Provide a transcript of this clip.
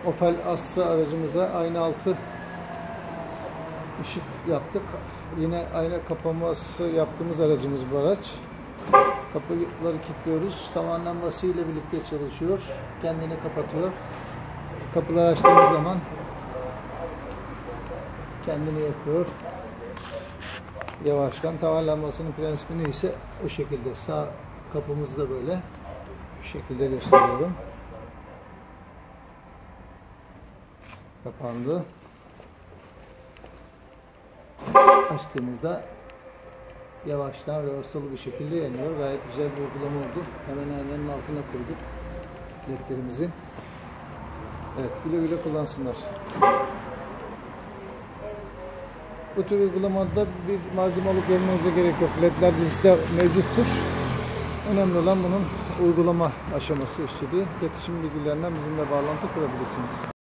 Opel Astra aracımıza ayna altı ışık yaptık. Yine ayna kapaması yaptığımız aracımız bu araç. Kapıları kilitliyoruz. Tavan lambası ile birlikte çalışıyor. Kendini kapatıyor. Kapıları açtığımız zaman kendini yakıyor. Yavaştan. Tavan lambasının prensibi ise o şekilde. Sağ kapımız da böyle. Bu şekilde gösteriyorum. Kapandı. Açtığımızda yavaştan reversalı bir şekilde yanıyor. Gayet güzel bir uygulama oldu. Hemen aynanın altına koyduk ledlerimizi. Evet, güle güle kullansınlar. Bu tür uygulamada bir malzeme alıp gelmenize gerek yok. Ledler bizde mevcuttur. Önemli olan bunun uygulama aşaması işçiliği. İletişim bilgilerinden bizimle bağlantı kurabilirsiniz.